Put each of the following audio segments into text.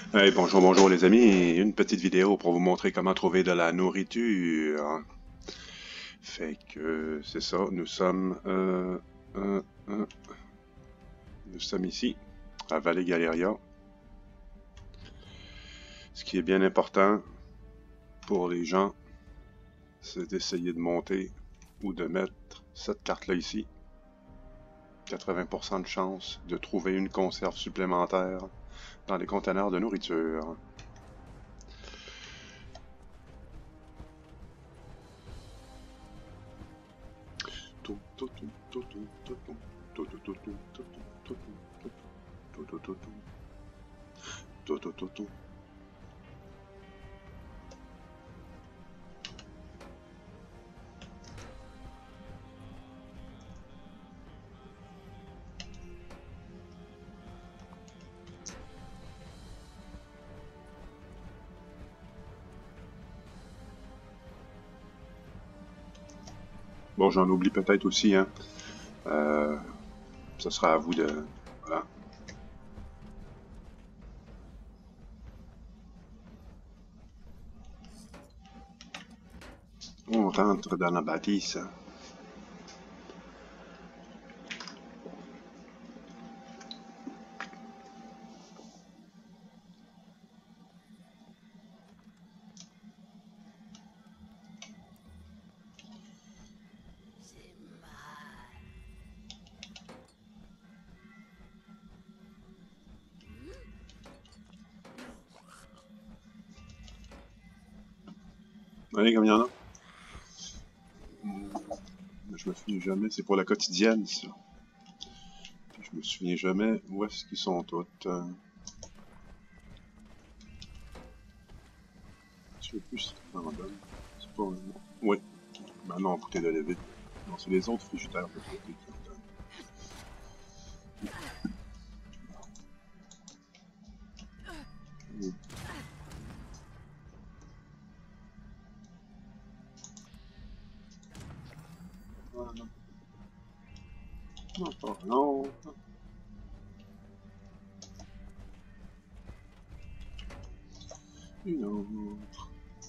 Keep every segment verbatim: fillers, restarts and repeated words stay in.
Hey, bonjour, bonjour les amis. Une petite vidéo pour vous montrer comment trouver de la nourriture. Fait que c'est ça, nous sommes euh, euh, euh, nous sommes ici, à Valley Galeria. Ce qui est bien important pour les gens, c'est d'essayer de monter ou de mettre cette carte-là ici. quatre-vingts pour cent de chance de trouver une conserve supplémentaire dans les conteneurs de nourriture. Bon, j'en oublie peut-être aussi, hein. Euh, ce sera à vous de... Voilà. On rentre dans la bâtisse. Allez, comme il y en a. Je me souviens jamais, c'est pour la quotidienne, ça. Puis je me souviens jamais où est-ce qu'ils sont toutes. Euh... Je sais plus si c'est en donne. C'est pas... Oui. Ben non, bouteille de lait vide. Non, c'est les autres frigidaires de côté qui en donnent. Mm. Ah, non. Non, pas, non. Une autre.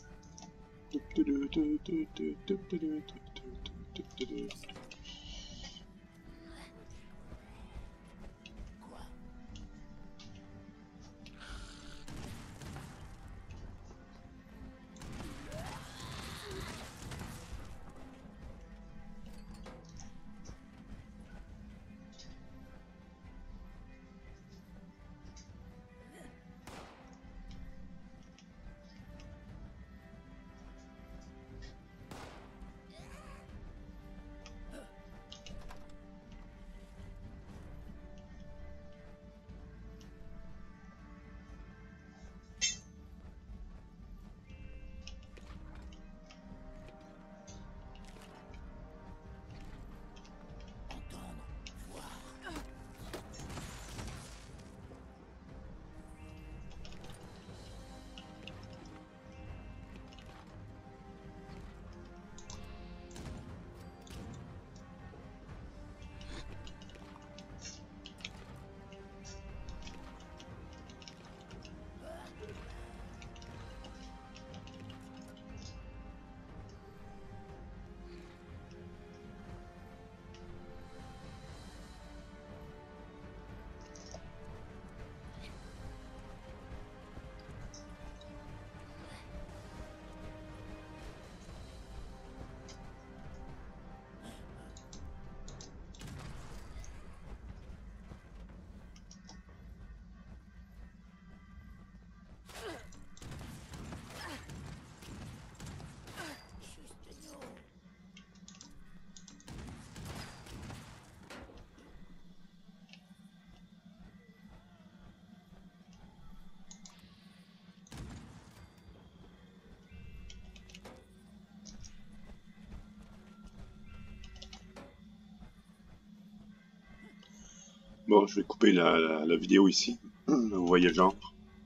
Bon, je vais couper la, la, la vidéo ici. Vous voyez le genre.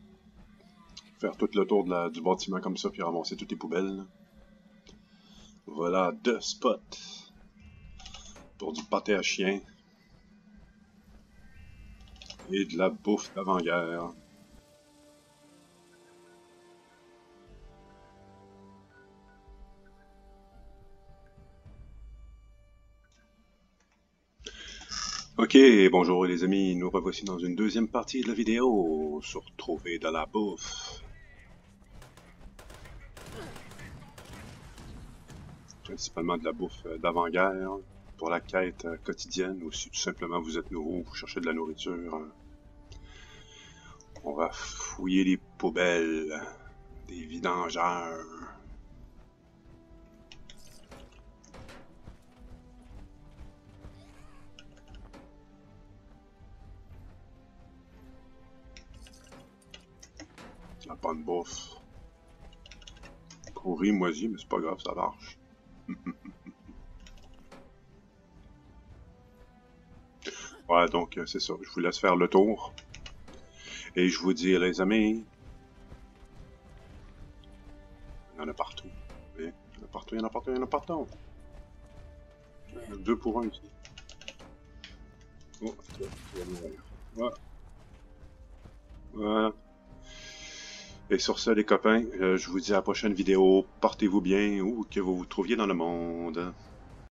Faire tout le tour de la, du bâtiment comme ça, puis ramasser toutes les poubelles. Voilà deux spots pour du pâté à chien et de la bouffe d'avant-guerre. Ok, bonjour les amis, nous revoici dans une deuxième partie de la vidéo sur trouver de la bouffe. Principalement de la bouffe d'avant-guerre, pour la quête quotidienne, ou si tout simplement vous êtes nouveau, vous cherchez de la nourriture. On va fouiller les poubelles des vidangeurs. La bonne bouffe. Pourri, moisi, mais c'est pas grave, ça marche. Ouais, donc c'est ça. Je vous laisse faire le tour. Et je vous dis, les amis, il y en a partout. Il y en a partout, il y en a partout, il y en a partout. Deux pour un ici. Oh, tu vas mourir. Voilà. Voilà. Et sur ce, les copains, euh, je vous dis à la prochaine vidéo. Portez-vous bien, où que vous vous trouviez dans le monde.